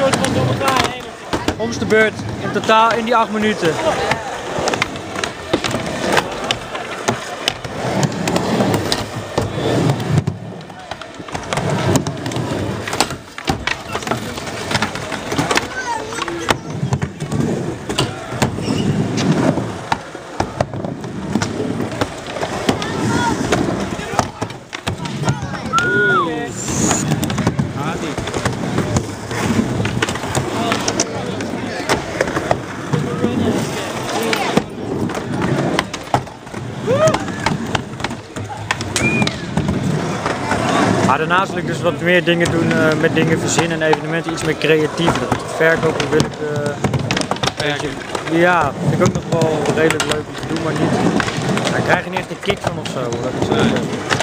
soort van door elkaar heen. Om de beurt, in totaal in die 8 minuten. Maar daarnaast wil ik dus wat meer dingen doen met dingen verzinnen en evenementen, iets meer creatiever. Verkopen wil ik, ja, vind ik ook nog wel redelijk leuk om te doen, maar niet. Daar krijg je niet echt een kick van of zo.